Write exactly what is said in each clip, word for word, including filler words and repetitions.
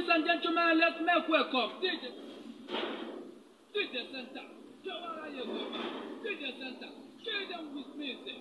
Ladies and gentlemen, let's make welcome D J D J Center. Jawara Yegoba. D J Center. Kill them with music.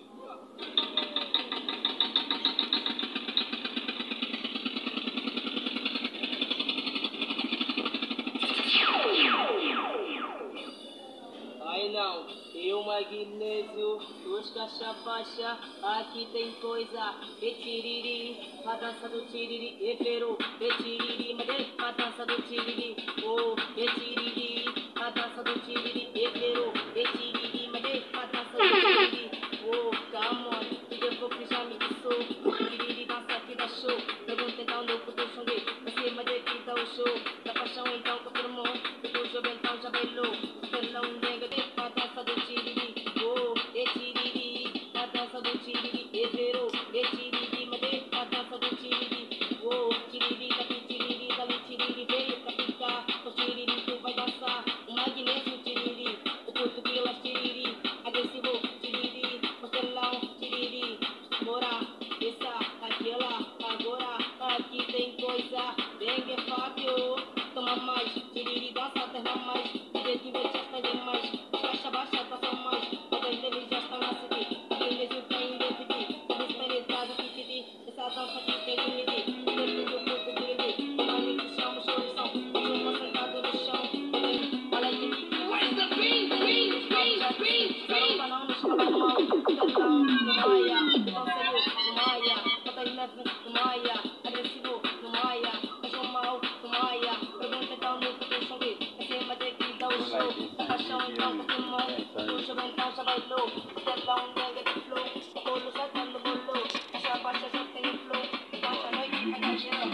Aí não, eu magnésio, os caixa baixa, aqui tem coisa, e tiriri, a dança do tiriri, e peru, e tiriri, mas a dança do tiriri, oh, e tiriri, a dança do tiriri, e peru, e tiriri, mas a dança do tiriri, oh, come on, e depois que já me dissou, tiriri, dança aqui da show, pergunta então no puto xongue, você mas aqui dá o show, da paixão então confirmou, depois o então já bailou, pelão nega de a dança do tiriri, oh, e tiriri, a dança do tiriri, e peru, e tiriri, mas a dança do tiriri, oh, tiriri, daqui tiriri, dali tiriri, veio pra ficar, o tiriri tu vai dançar, o magnésio tiriri, o português tiriri, agressivo tiriri, o pelão tiriri, bora, essa, aquela, agora, aqui tem coisa, dengue Fábio, toma mais, tiriri, dança até não mais, e que vai te fazer mais, baixa, baixa, passa mais, toda ele já está na cidade, aquele mesmo tem identidade, despenetrado que te di, essa dança que tem que me di, dentro do corpo que me di, mano que chama solução, eu vou sentado no chão, olha aí que que where's the beat, beat, beat, beat, beat, não nos fala mal, pelão, no maia, conselho, no maia, bota aí leve, no maia, agressivo, no maia, cachorro mal, no maia, pergunta então no puto xongue, esse mas é que dá o show, a paixão então confirmou, o jovem então já bailou, o pelão nega de flow, o bolo já tá no bolo, essa baixa já tem flow, baixa noite, a gajela,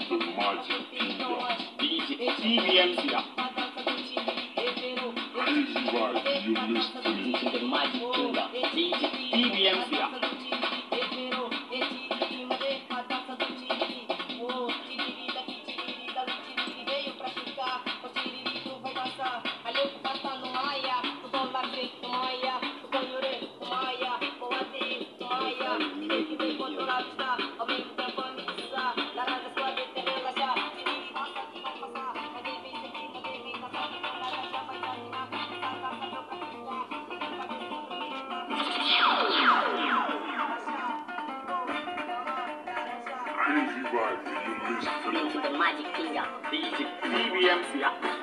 D J T V M C. a dança do tigre, e peru, Crazy Ride, you listen to me in the Magic Kingdom. D J T V M C. a dança do tigre, e peru, e tigre, mas a dança do tigre, oh, tigre, daqui tigre, dali tigre, veio pra ficar, o tigre tu vai dançar, ali o que passa no maia, o dólar no maia, o canhore no maia, o ati no maia, tigre que vem controlar está, ao mesmo tempo a mixar, laranja sua de te relaxar, tigre dança que vai passar, mas deve ser que não deve dançar, que não laranja vai terminar, essa dança deu pra ficar, e não vai ter Crazy Ride, you listen to me in the Magic Kingdom. D J T V M C.